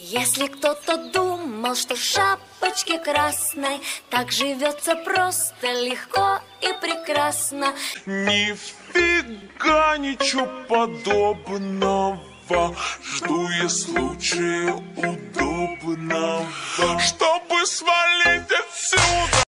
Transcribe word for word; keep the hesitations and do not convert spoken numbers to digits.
Если кто-то думал, что в шапочке красной так живется просто, легко и прекрасно, нифига ничего подобного. Жду я случая удобного, чтобы свалить отсюда.